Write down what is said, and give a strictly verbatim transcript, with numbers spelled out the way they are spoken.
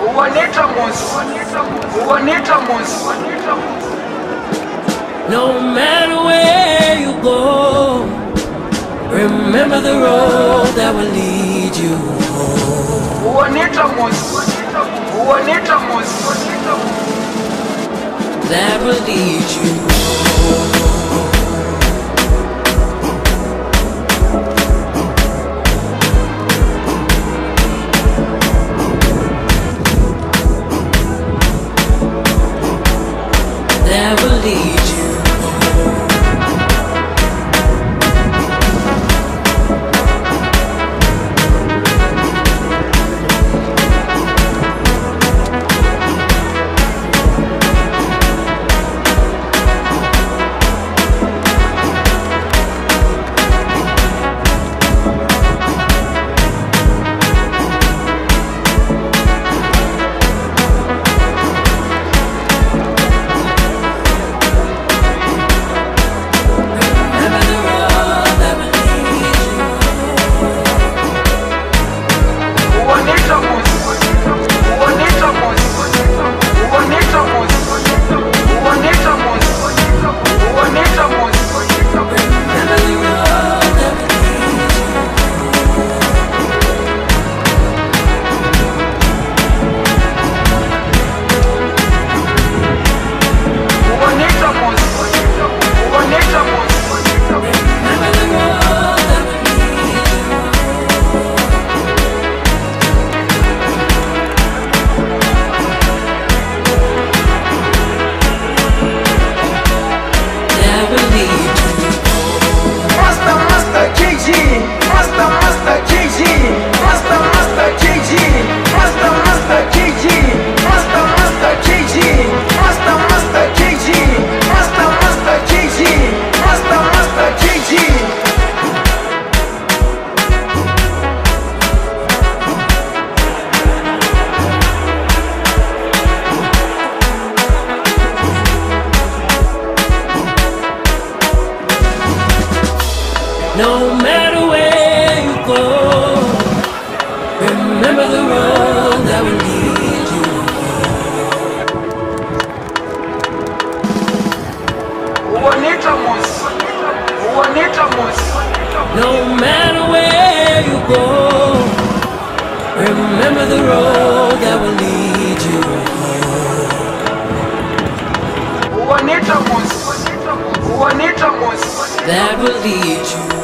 No matter where you go, remember the road that will lead you home. That will lead you home. That will lead you home. No matter where you go, remember the road that will lead you home. No matter where you go, remember the road that will lead you home. That will lead you